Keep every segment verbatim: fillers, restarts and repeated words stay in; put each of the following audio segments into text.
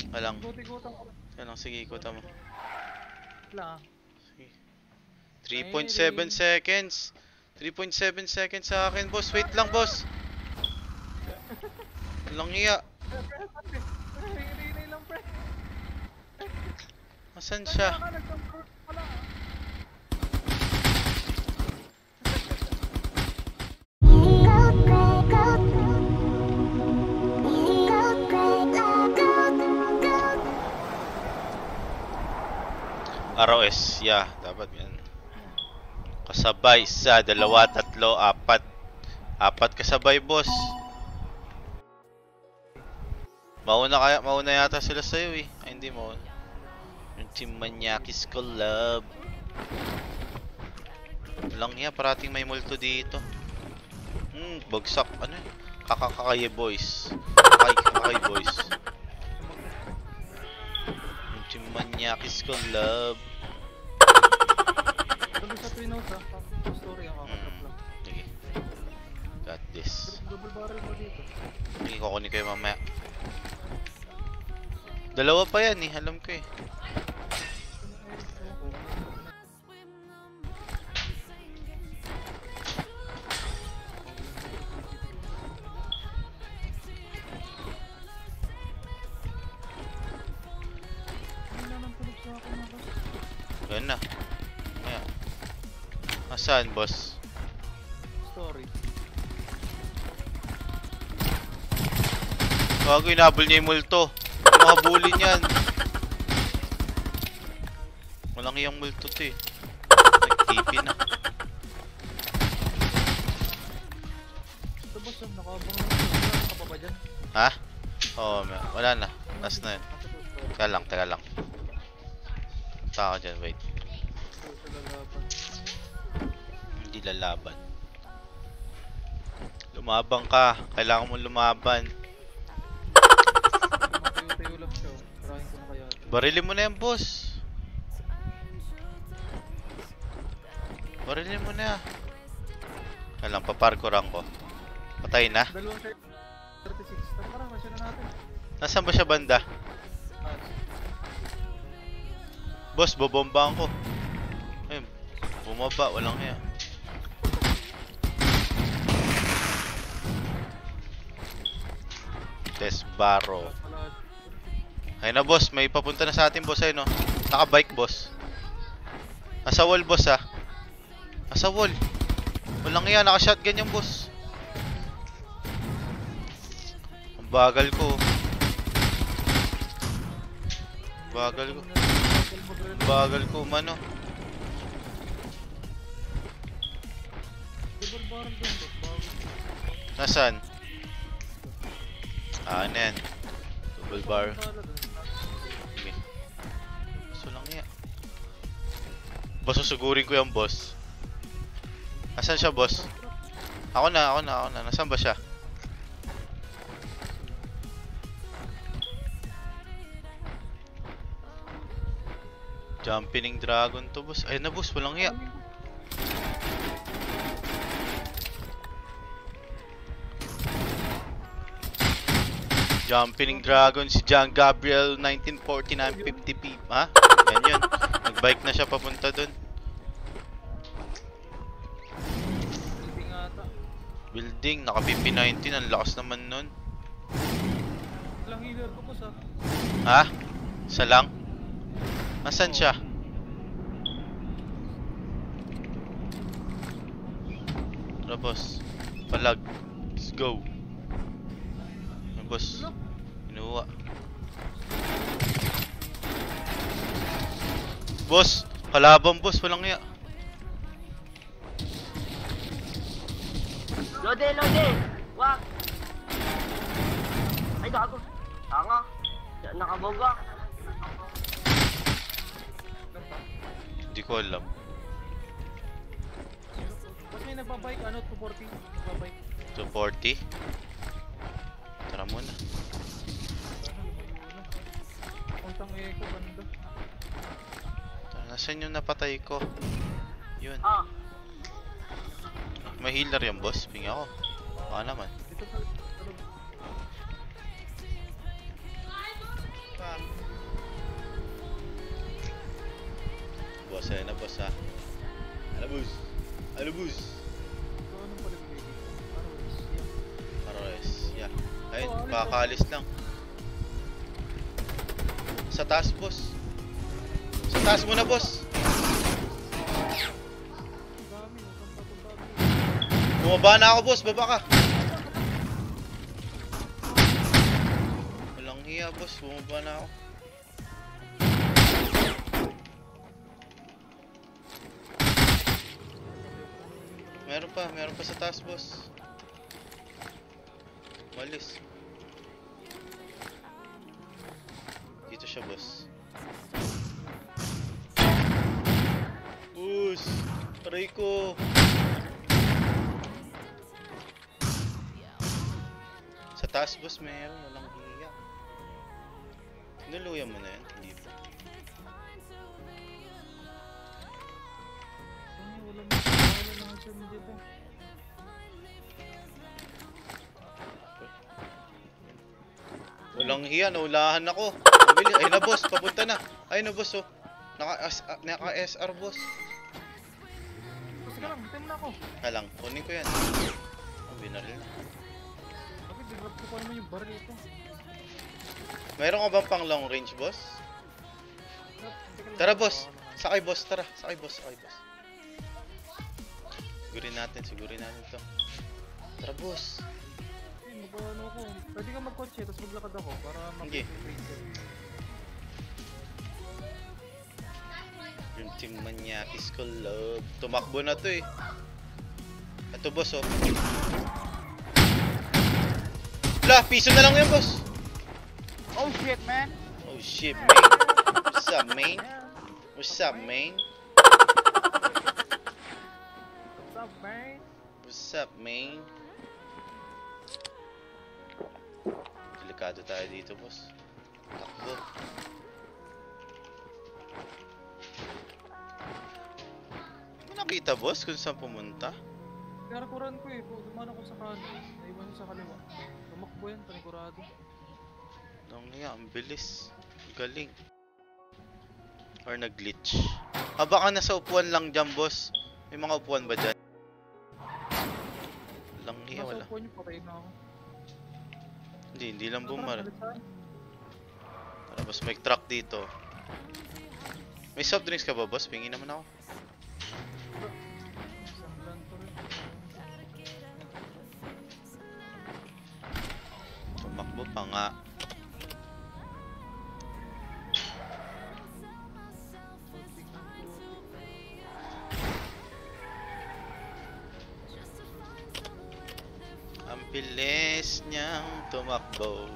Walang. Ikot-ikutan ko. Yan lang, sige, ikutan mo. Wala. Sige. three point seven seconds. three point seven seconds sa akin, boss. Wait lang, boss. Walang iya. Rinay lang, pre. Asan siya? R O S, yeah, dapat yan. Kasabay, isa, dalawa, tatlo, apat. Apat kasabay, boss. Mauna kaya, mauna yata sila sa'yo eh. Ay, hindi mo. Yung Team Maniakis collab. Walang iya, parating may multo dito. Hmm, bagsak. Ano yun? Kakakakaye boys. Kakay, kakay boys. Yung Team Maniakis collab. Sabi sa Twin House ah, story ang kakatrap lang. Sige. Got this. Double barrel mo dito. Sige, kukunin ko yung mamaya. Dalawa pa yan eh, alam ko eh. Yan na. Ayan. Nasaan, boss? Story. Bago inabol niya yung multo. Mga bully niyan. Walang iyang multo to eh. Nag-T P na. Ito boss, nakabang na ito. Ka pa ba dyan? Ha? Oo, oh, wala na. Last na yun. Teka lang, teka lang. Punta ako dyan, wait. Hindi lalaban. Lumabang ka. Kailangan mo lumaban. Tayo-tayo lang siya. Tarahin ko na kaya. Barilin mo na yan, boss. Barilin mo na. Kaya lang, paparkuran ko. Patay na. Dalawang thirty-six. Tara, masya na natin. Nasaan ba siya banda? Boss, bobombaan ko. Ayun, bumaba, walang iya. Desbaro. Ayun na, boss, may papunta na sa atin, boss. Ayun, no? Naka-bike, boss. Nasa wall, boss, ha. Nasa wall. Walang iya, naka-shotgun yung boss. Ang bagal ko. Bagal ko. Bagal ko, mano. Nasaan? Ah, ano yan? Double bar. Sige. So lang yan. Boss, susugurin ko yung boss. Nasaan siya, boss? Ako na, ako na, ako na. Nasaan ba siya? Jumping dragon to, boss. Ayun na, boss. Walang iya. Jumping dragon si John Gabriel nineteen forty-nine fifty p. Ha? Yan yun. Nag-bike na siya papunta dun. Building ata. Building. Naka-P P nineteen. Ang lakas naman nun. Lang healer ko, boss ah. Ha? Isa lang? Nasaan siya? Tara, boss. Palag. Let's go. Ano, boss? Inuwa. Boss! Kalaban, boss. Walang iya. Lode, lode! Wag! Ay, gago. Tanga. Nakaboga. Hindi ko alam. Ba't may nagbabike? Ano? two forty? Nagbabike. two forty? Tara muna. Puntang eco, banda. Tara, nasaan yung napatay ko? Yun. Ah. May healer yung boss. Pingi ako. Baka naman. Dito sa... Ah. ah. Alabus. Alabus. So, anong pala binigay ko? Aros, yeah. Ares. Yeah. Ayun, Oh, Ares, kakaalis lang. Sa taas, boss. Sa taas muna, boss. Ang dami, oh. Ang dami. Bumaba na ako, boss. Baba ka. Walang hiya, boss. Bumaba na ako. Meron pa. Meron pa sa taas, boss. Walis. Dito siya, boss. Boss! Aray ko! Sa taas, boss, meron. Walang hiya. Nuluyan mo na yan. Hindi pa. Ay, wala mo. Wala lang siya dito. Walang hiya. Naulahan ako. Mabili. Ayun na, boss. Papunta na. Ayun na, boss, oh. Naka-S R, boss. Kasi ka lang, hintay mo na ako. Kalang. Kunin ko yan. Oh, binaril na. Bakit dinrap ko pa naman yung baril ito? Meron ka bang pang long range, boss? Tara, boss. Sakay, boss. Tara. Sakay, boss. Sakay, boss. Sigurin natin. Sigurin natin to. Tara, boss. Ay, mag-ano ako. Pwede ka mag-kotse, tapos maglakad ako para Hindi. mag-racer. Yung team Maniakis ko, love. Tumakbo na to eh. Ito, boss, oh. Wala, piso na lang yan, boss. Oh shit, man! Oh shit, man. What's up, man? What's up, man? What's up, man? What's up, man? Delikado tayo dito, boss. Takbo. Ano nakita, boss, kung saan pumunta? Karakuran ko eh, dumaan ako sa kanan. Naiwan sa kaliwa. Tumakbo yan, panikurado. Nang nga, ang bilis. Galing. Or nag-glitch. Ah, baka nasa upuan lang dyan, boss. May mga upuan ba dyan? Lang nga, wala. Nasa upuan niyo, patay na ako. Hindi, hindi lang bumar. Tara, balik tayo. Tapos may truck dito. May soft drinks ka ba, boss? Pingi naman ako. Isang lanto rin. Tumakbo pa nga. Putik ng putik. Ang bilis niyang tumakbo.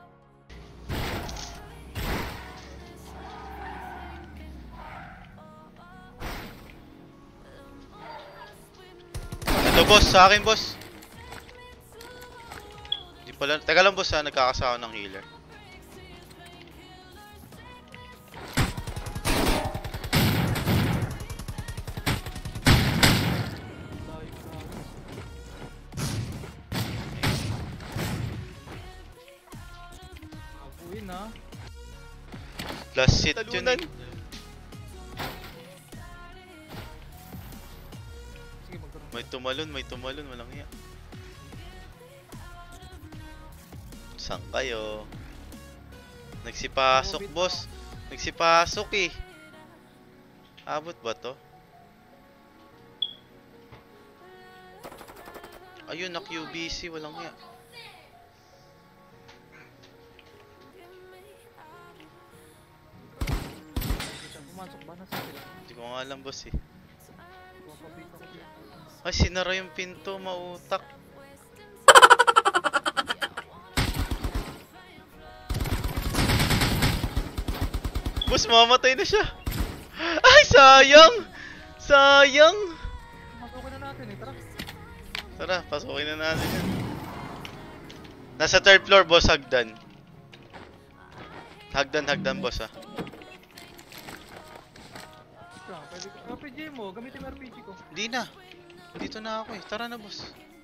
Ito, boss, sa akin, boss. Di pala, teka lang, boss, ha, nagkakasawa ng healer. Layo na. Abuin ha. Last hit yun eh. Sige, magkaroon. May tumalon, may tumalon, walang iya. Saan kayo? Nagsipasok, boss. Nagsipasok eh. Abot ba to? Ayun, na-Q B C, walang iya. Siya pumasok ba na sa sila? Hindi ko nga alam, boss eh. Pumapabita ko dito. Ay, sinara yung pinto, mautak. Boss, mamatay na siya. Ay, sayang! Sayang! Masukin na natin eh, tara. Tara, pasukin na natin yan. Nasa third floor, boss, hagdan. Hagdan, hagdan, boss, ha. Tara, pwede ko. R P G mo, gamitin mo R P G ko. Hindi na. Dito na ako eh. Tara na, boss.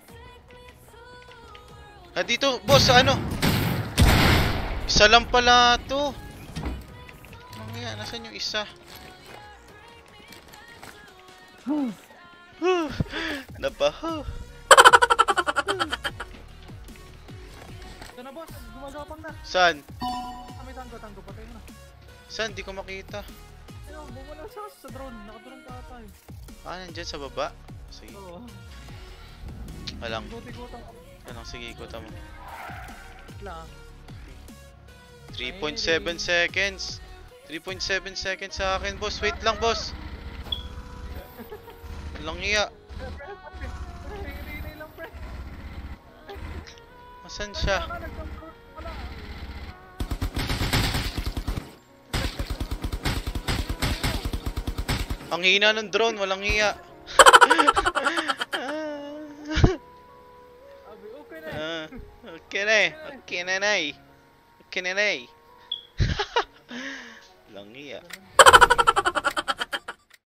Ah, dito, boss, sa ano? Isa lang pala to. Mamaya, nasan yung isa? Nabaho. Ito na boss, gumagapang na. Saan? Ah, may tango, tango, patay mo na. Saan? Di ko makita. Ayun, bumula siya sa drone, nakadrone ka ata eh. Ah, nandyan sa baba. Sige. Oo. Walang. Guti-gutang ka. Walang sige, ikutan mo. Lang. three point seven seconds. three point seven seconds sa akin, boss. Wait lang, boss. Walang iya. Hinihintay lang pre. Asan siya? Wala ka, nagka-drone, wala. Ang hina ng drone, walang iya. Abi, okay na eh. Ah, okay na eh. Okay na na eh. Okay na na eh. Walang iya. Ganun.